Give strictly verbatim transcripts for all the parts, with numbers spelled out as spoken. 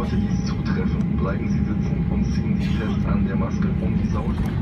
Sollte dies zutreffen, bleiben Sie sitzen und ziehen Sie fest an der Maske, um die Sauerstoff...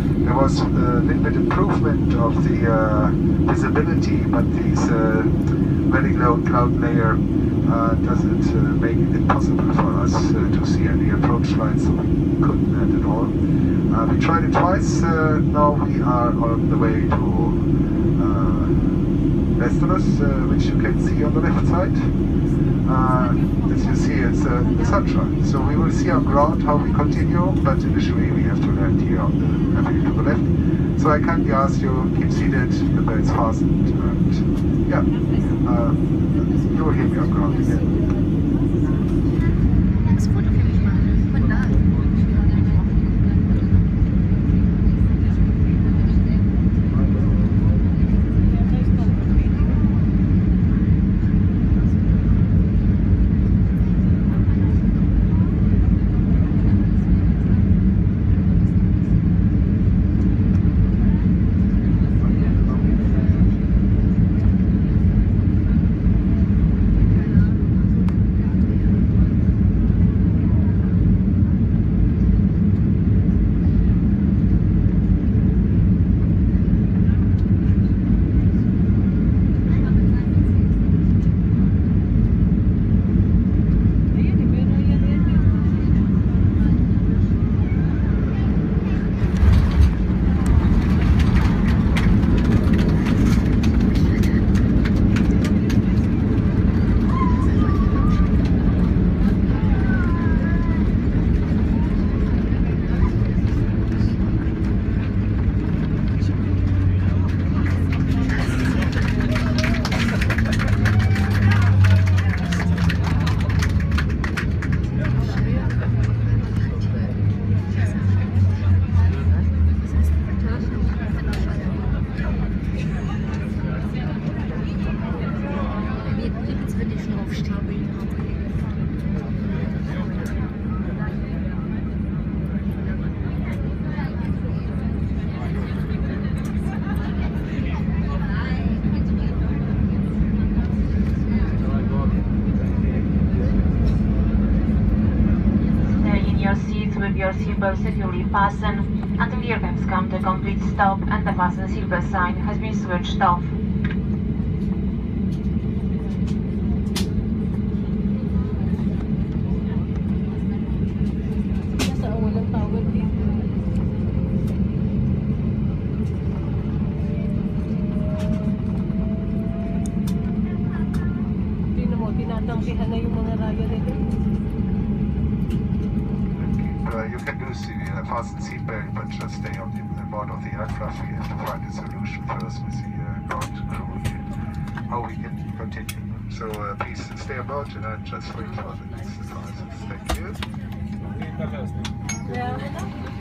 there was a little bit improvement of the uh, visibility, but this uh, very low cloud layer uh, doesn't uh, make it impossible for us uh, to see any approach lines, so we couldn't land at all. Uh, we tried it twice. Uh, now we are on the way to uh, Västerås, uh, which you can see on the left side. Uh, as you see, it's uh, the sunshine. So we will see on ground how we continue, but initially we have to land here on the avenue to the left. So I kindly ask you, keep seated, the belts fastened, and yeah, uh, you will hear me on ground again. With your seatbelt securely fastened until the airbags come to a complete stop and the fasten seatbelt sign has been switched off. Uh, you can do the uh, fasten seatbelt, but just stay on the board of the aircraft. We have to find a solution first with the uh, ground crew here, how we can continue. So uh, please stay aboard and uh, just wait for the next advices. Thank you.